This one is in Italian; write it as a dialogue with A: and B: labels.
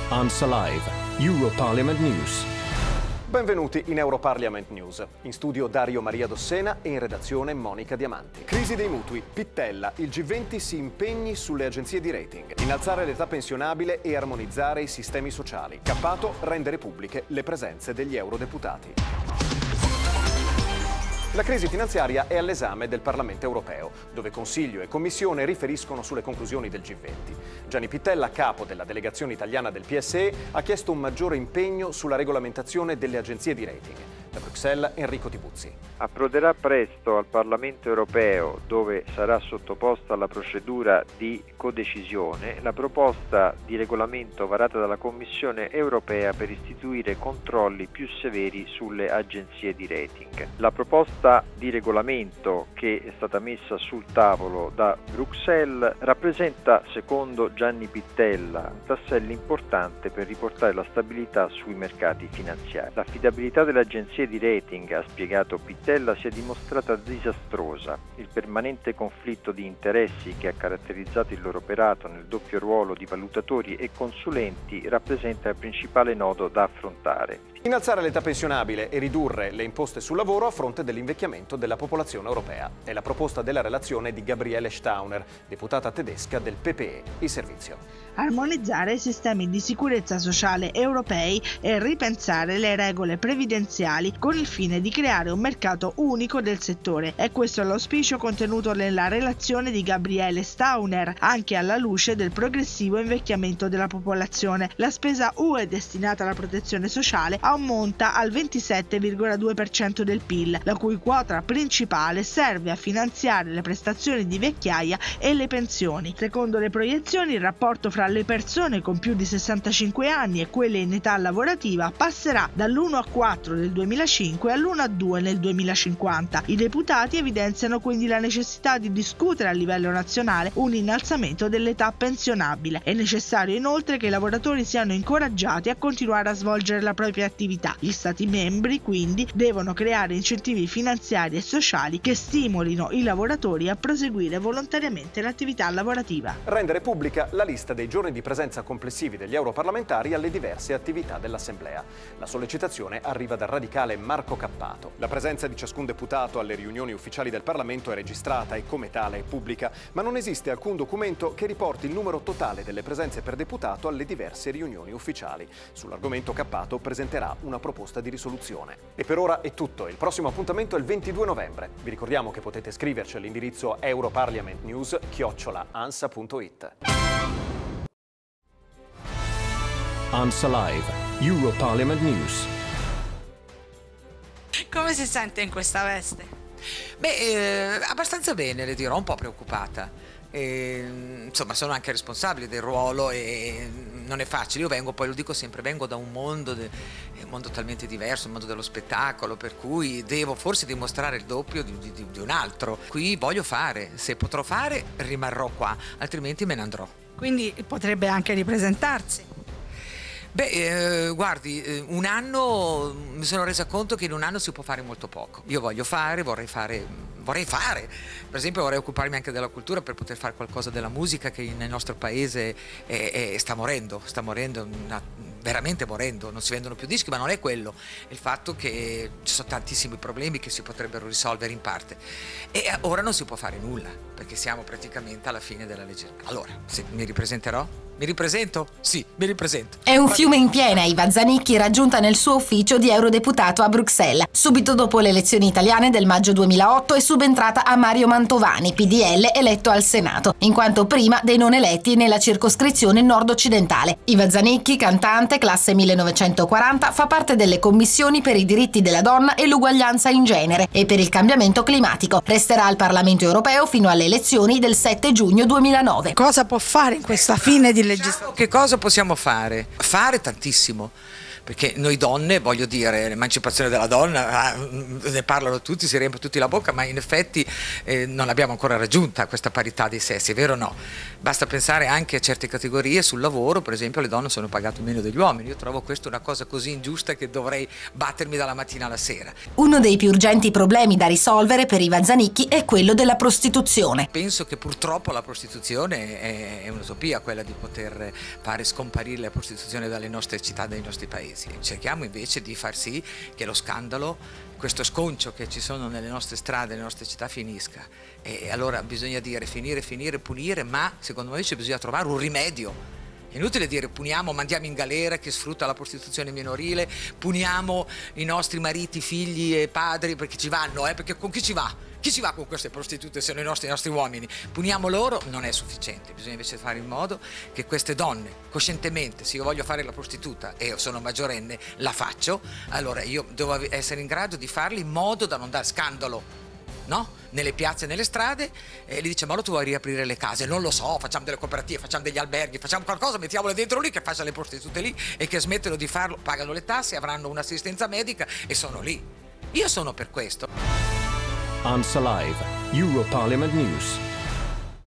A: ANSA Live, Europarliament News.
B: Benvenuti in Europarliament News. In studio Dario Maria Dossena e in redazione Monica Diamanti. Crisi dei mutui. Pittella. Il G20 si impegni sulle agenzie di rating. Innalzare l'età pensionabile e armonizzare i sistemi sociali. Cappato. Rendere pubbliche le presenze degli eurodeputati. La crisi finanziaria è all'esame del Parlamento europeo, dove Consiglio e Commissione riferiscono sulle conclusioni del G20. Gianni Pittella, capo della delegazione italiana del PSE, ha chiesto un maggiore impegno sulla regolamentazione delle agenzie di rating. Da Bruxelles, Enrico Tibuzzi.
C: Approderà presto al Parlamento europeo, dove sarà sottoposta alla procedura di codecisione, la proposta di regolamento varata dalla Commissione europea per istituire controlli più severi sulle agenzie di rating. La proposta di regolamento che è stata messa sul tavolo da Bruxelles rappresenta, secondo Gianni Pittella, un tassello importante per riportare la stabilità sui mercati finanziari. L'affidabilità delle agenzie di rating, ha spiegato Pittella, si è dimostrata disastrosa. Il permanente conflitto di interessi che ha caratterizzato il loro operato nel doppio ruolo di valutatori e consulenti rappresenta il principale nodo da affrontare.
B: Innalzare l'età pensionabile e ridurre le imposte sul lavoro a fronte dell'invecchiamento della popolazione europea. È la proposta della relazione di Gabriele Stauner, deputata tedesca del PPE. Il servizio.
D: Armonizzare i sistemi di sicurezza sociale europei e ripensare le regole previdenziali con il fine di creare un mercato unico del settore. E questo è l'auspicio contenuto nella relazione di Gabriele Stauner, anche alla luce del progressivo invecchiamento della popolazione. La spesa UE destinata alla protezione sociale ammonta al 27,2% del PIL, la cui quota principale serve a finanziare le prestazioni di vecchiaia e le pensioni. Secondo le proiezioni, il rapporto fra le persone con più di 65 anni e quelle in età lavorativa passerà dall'1:4 nel 2005 all'1:2 nel 2050. I deputati evidenziano quindi la necessità di discutere a livello nazionale un innalzamento dell'età pensionabile. È necessario inoltre che i lavoratori siano incoraggiati a continuare a svolgere la propria attività. Gli Stati membri quindi devono creare incentivi finanziari e sociali che stimolino i lavoratori a proseguire volontariamente l'attività lavorativa.
B: Rendere pubblica la lista dei giorni di presenza complessivi degli europarlamentari alle diverse attività dell'Assemblea. La sollecitazione arriva dal radicale Marco Cappato. La presenza di ciascun deputato alle riunioni ufficiali del Parlamento è registrata e come tale è pubblica, ma non esiste alcun documento che riporti il numero totale delle presenze per deputato alle diverse riunioni ufficiali. Sull'argomento Cappato presenterà una proposta di risoluzione. E per ora è tutto. Il prossimo appuntamento è il 22 novembre. Vi ricordiamo che potete scriverci all'indirizzo europarliamentnews@ansa.it.
A: ANSA Live, Europarliament News.
E: Come si sente in questa veste?
F: Beh, abbastanza bene, le dirò, un po' preoccupata. Insomma, sono anche responsabile del ruolo e non è facile. Io vengo, poi lo dico sempre, vengo da un mondo talmente diverso, il mondo dello spettacolo, per cui devo forse dimostrare il doppio di un altro. Qui voglio fare, se potrò fare rimarrò qua, altrimenti me ne andrò.
E: Quindi potrebbe anche ripresentarsi.
F: Beh, guardi, un anno, mi sono resa conto che in un anno si può fare molto poco. Io vorrei fare, per esempio vorrei occuparmi anche della cultura per poter fare qualcosa della musica che nel nostro paese sta morendo, veramente morendo, non si vendono più dischi, ma non è quello, è il fatto che ci sono tantissimi problemi che si potrebbero risolvere in parte e ora non si può fare nulla perché siamo praticamente alla fine della legislatura. Allora, se mi ripresenterò? Mi ripresento? Sì, mi ripresento.
G: È un fiume in piena Iva Zanicchi, raggiunta nel suo ufficio di eurodeputato a Bruxelles. Subito dopo le elezioni italiane del maggio 2008 è subentrata a Mario Mantovani, PDL, eletto al Senato, in quanto prima dei non eletti nella circoscrizione nord-occidentale. Iva Zanicchi, cantante, classe 1940, fa parte delle commissioni per i diritti della donna e l'uguaglianza in genere e per il cambiamento climatico. Resterà al Parlamento europeo fino alle elezioni del 7 giugno 2009.
E: Cosa può fare in questa fine di legislatura?
F: Che cosa possiamo fare? Fare tantissimo. perché noi donne, voglio dire, l'emancipazione della donna, ne parlano tutti, si riempie tutti la bocca, ma in effetti non l'abbiamo ancora raggiunta questa parità dei sessi, è vero o no? Basta pensare anche a certe categorie sul lavoro, per esempio le donne sono pagate meno degli uomini. Io trovo questa una cosa così ingiusta che dovrei battermi dalla mattina alla sera.
G: Uno dei più urgenti problemi da risolvere per Iva Zanicchi è quello della prostituzione.
F: Penso che purtroppo la prostituzione è un'utopia, quella di poter fare scomparire la prostituzione dalle nostre città, dai nostri paesi. Cerchiamo invece di far sì che lo scandalo, questo sconcio che ci sono nelle nostre strade, nelle nostre città finisca. E allora bisogna dire finire, punire, ma secondo me bisogna trovare un rimedio. È inutile dire puniamo, mandiamo in galera chi sfrutta la prostituzione minorile, puniamo i nostri mariti, figli e padri perché ci vanno, perché con chi ci va? Chi ci va con queste prostitute se sono i nostri uomini? Puniamo loro, non è sufficiente, bisogna invece fare in modo che queste donne coscientemente, se io voglio fare la prostituta e io sono maggiorenne, la faccio, allora io devo essere in grado di farli in modo da non dar scandalo, no? Nelle piazze e nelle strade, e gli dice ma tu vuoi riaprire le case? Non lo so, facciamo delle cooperative, facciamo degli alberghi, facciamo qualcosa, mettiamole dentro lì che facciano le prostitute lì e che smettono di farlo, pagano le tasse, avranno un'assistenza medica e sono lì. Io sono per questo.
A: ANSA Live, Europarliament News.